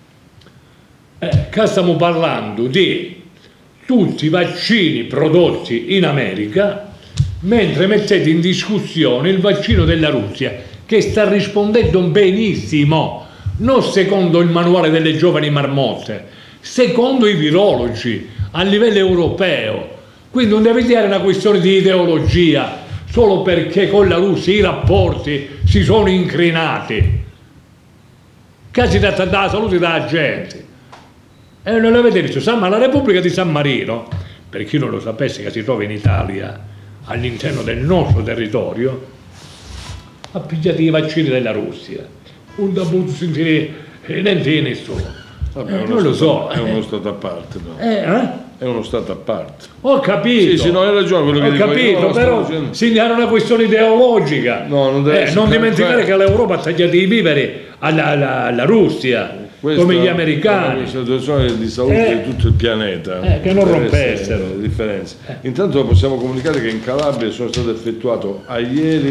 Qua stiamo parlando di tutti i vaccini prodotti in America, mentre mettete in discussione il vaccino della Russia, che sta rispondendo benissimo, non secondo il manuale delle giovani marmotte, secondo i virologi a livello europeo. Quindi non deve essere una questione di ideologia, solo perché con la Russia i rapporti si sono incrinati. Che si tratta della salute della gente. E non l'avete visto, ma la Repubblica di San Marino, per chi non lo sapesse, che si trova in Italia, all'interno del nostro territorio, ha pigliato i vaccini della Russia. Un da sentire niente nessuno. Vabbè, non lo so. È uno stato a parte. No? È uno stato a parte. Ho capito. Sì, no, hai ragione quello che dico. Ho capito, però segnare una questione ideologica. No, non dimenticare che l'Europa ha tagliato i viveri alla Russia. Questa come gli americani. È una situazione di salute di tutto il pianeta. Che non rompessero. Differenze. Intanto possiamo comunicare che in Calabria sono stato effettuato a ieri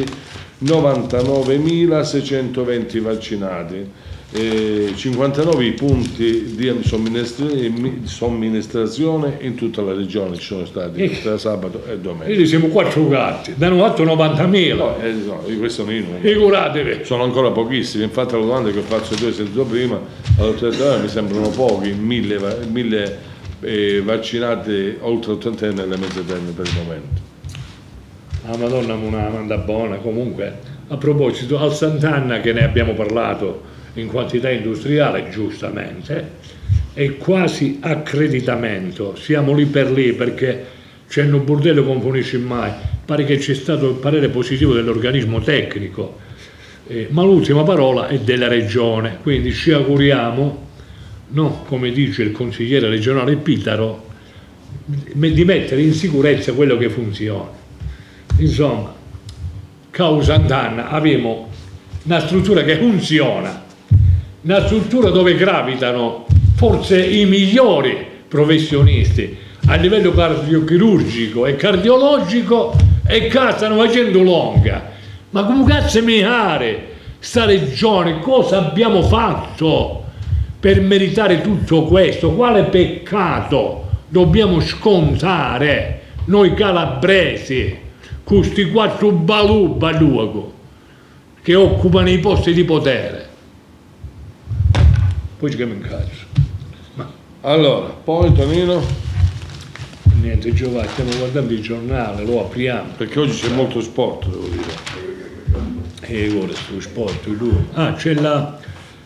99.620 vaccinati, 59 punti di somministrazione in tutta la regione ci sono stati tra sabato e domenica. Quindi siamo 4 gatti, danno fatto 90.000. No, questo non è il numero. Figuratevi. Sono ancora pochissimi, infatti la domanda che ho fatto a 2 secondi prima all'autorità mi sembrano pochi, 1000 vaccinati oltre ottantenni e mezzotenni per il momento. La Madonna una manda buona. Comunque, a proposito, al Sant'Anna, che ne abbiamo parlato in quantità industriale, giustamente, è quasi accreditamento. Siamo lì per lì perché c'è un bordello che non finisce mai. Pare che c'è stato il parere positivo dell'organismo tecnico, ma l'ultima parola è della regione, quindi ci auguriamo, no, come dice il consigliere regionale Pitaro, di mettere in sicurezza quello che funziona. Insomma, causa Sant'Anna abbiamo una struttura che funziona, una struttura dove gravitano forse i migliori professionisti a livello cardiochirurgico e cardiologico, e stanno facendo longa. Ma come cazzo mi pare sta regione? Cosa abbiamo fatto per meritare tutto questo? Quale peccato dobbiamo scontare noi calabresi, questi 4 balubba a luogo che occupano i posti di potere? Poi ci chiamo in cazzo. Allora, poi Tonino? Niente Giovanni, stiamo guardando il giornale, lo apriamo. Perché oggi c'è molto sport, devo dire. Ora sto sport, c'è la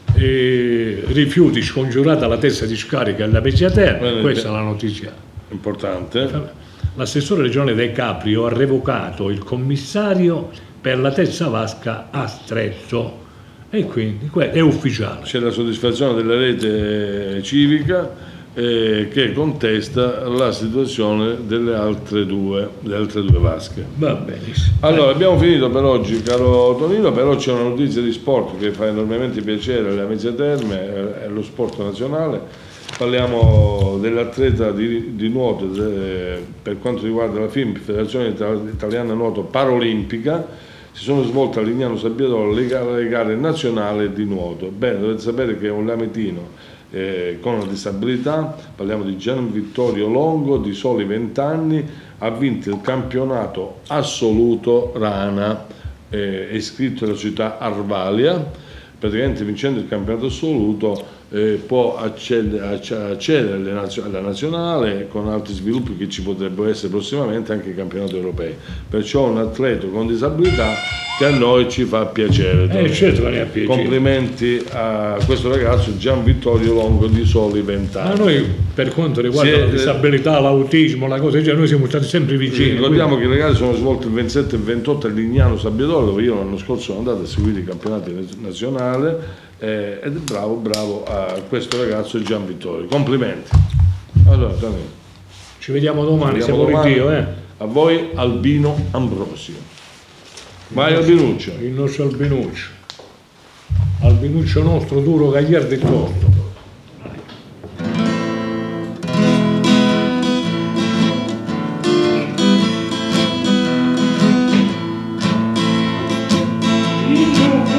rifiuti scongiurata la testa di scarica alla Mezzia Terra, questa è la notizia importante. L'assessore regionale De Caprio ha revocato il commissario per la terza vasca a Strezzo e quindi è ufficiale. C'è la soddisfazione della rete civica che contesta la situazione delle altre due vasche. Va benissimo. Allora, abbiamo finito per oggi, caro Tonino, però c'è una notizia di sport che fa enormemente piacere alle Mezzia Terme, è lo sport nazionale. Parliamo dell'atleta di nuoto per quanto riguarda la FIM, Federazione Italiana Nuoto Paralimpica. Si sono svolte a Lignano Sabbiadoro le gare nazionali di nuoto. Bene, dovete sapere che è un lametino con una disabilità, parliamo di Gian Vittorio Longo, di soli 20 anni, ha vinto il campionato assoluto Rana, è iscritto alla città Arvalia, praticamente vincendo il campionato assoluto può accedere alla nazionale, con altri sviluppi che ci potrebbero essere prossimamente anche i campionati europei. Perciò un atleta con disabilità che a noi ci fa piacere. Certo che ne ha piacere. Complimenti a questo ragazzo Gian Vittorio Longo di soli 20 anni. Ma noi per quanto riguarda la disabilità, l'autismo, la cosa, noi siamo stati sempre vicini. Ricordiamo che le gare sono svolte il 27 e il 28 a Lignano Sabbiadoro, dove io l'anno scorso sono andato a seguire i campionati nazionali, ed è bravo a questo ragazzo Gian Vittorio. Complimenti. Allora, ci vediamo domani, se vuole Dio. A voi Albino Ambrosio. Vai Albinuccio. Il nostro Albinuccio nostro, duro, gagliardo e tosto. Il